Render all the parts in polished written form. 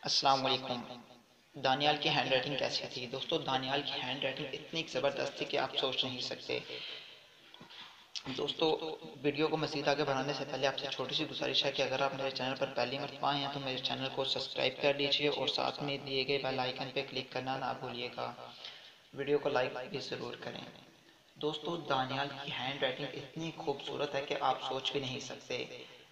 अस्सलाम वालेकुम। दानियाल की हैंड राइटिंग कैसी थी दोस्तों? दानियाल की हैंड राइटिंग इतनी ज़बरदस्त थी कि आप सोच नहीं सकते। दोस्तों, वीडियो को मज़ीद आगे बढ़ाने से पहले आपसे छोटी सी गुजारिश है कि अगर आप मेरे चैनल पर पहली मरतबा आए हैं तो मेरे चैनल को सब्सक्राइब कर लीजिए और साथ में दिए गए बेल आइकन पर क्लिक करना ना भूलिएगा। वीडियो को लाइक भी ज़रूर करें। दोस्तों, दानियाल की हैंड राइटिंग इतनी खूबसूरत है कि आप सोच भी नहीं सकते।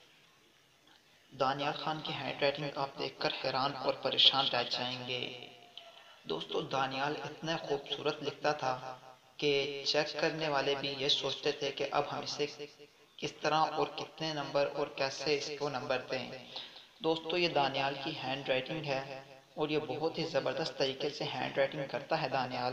दानियाल खान की हैंड राइटिंग आप देखकर हैरान और परेशान रह जाएंगे। दोस्तों, दानियाल इतना खूबसूरत लिखता था कि चेक करने वाले भी ये सोचते थे कि अब हम इसे किस तरह और कितने नंबर और कैसे इसको नंबर दें। दोस्तों, ये दानियाल की हैंड राइटिंग है और ये बहुत ही ज़बरदस्त तरीके से हैंड राइटिंग करता है दानियाल।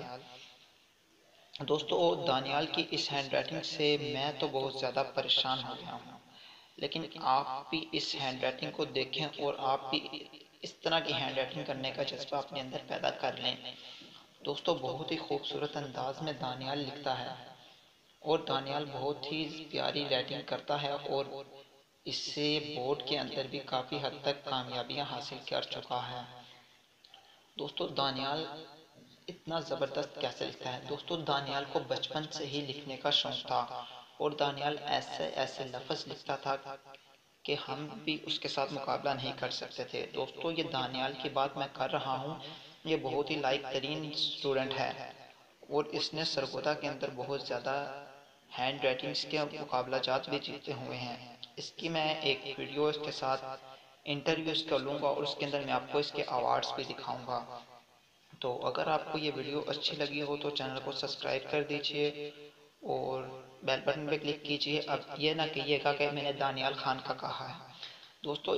दोस्तों, दानियाल की इस हैंड राइटिंग से मैं तो बहुत ज़्यादा परेशान हो गया हूँ, लेकिन आप भी इस हैंड राइटिंग को देखें और आप भी इस तरह की हैंड राइटिंग करने का जज्बा अपने अंदर पैदा कर लें। दोस्तों, बहुत ही खूबसूरत अंदाज में दानियाल लिखता है और दानियाल बहुत ही प्यारी राइटिंग करता है और इससे बोर्ड के अंदर भी काफ़ी हद तक कामयाबियां हासिल कर चुका है। दोस्तों, दानियाल इतना ज़बरदस्त कैसे लिखता है? दोस्तों, दानियाल को बचपन से ही लिखने का शौक़ था और दानियाल ऐसे ऐसे लफ्ज़ लिखता था कि हम भी उसके साथ मुकाबला नहीं कर सकते थे। दोस्तों, ये दानियाल की बात मैं कर रहा हूँ, ये बहुत ही लायक तरीन स्टूडेंट है और इसने सरगोदा के अंदर बहुत ज़्यादा हैंड राइटिंग्स के मुकाबला जात भी जीते हुए हैं। इसकी मैं एक वीडियो इसके साथ इंटरव्यू इसका लूँगा और उसके अंदर मैं आपको इसके अवार्ड्स भी दिखाऊँगा। तो अगर आपको ये वीडियो अच्छी लगी हो तो चैनल को सब्सक्राइब कर दीजिए और बेल बटन पे क्लिक कीजिए। अब ये ना कहिएगा कि मैंने दानियाल खान का कहा है। दोस्तों,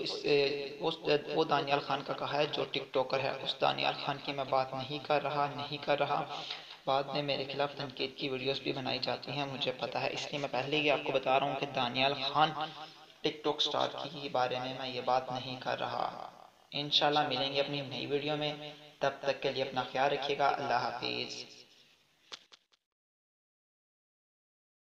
वो दानियाल खान का कहा है जो टिकटॉकर है, उस दानियाल खान की मैं बात नहीं कर रहा। बाद में मेरे खिलाफ तनकीद की वीडियोस भी बनाई जाती हैं, मुझे पता है, इसलिए मैं पहले ही आपको बता रहा हूँ कि दानियाल खान टिकटॉक स्टार की बारे में मैं ये बात नहीं कर रहा। इंशाल्लाह मिलेंगे अपनी नई वीडियो में, तब तक के लिए अपना ख्याल रखिएगा। अल्लाह हाफिज़।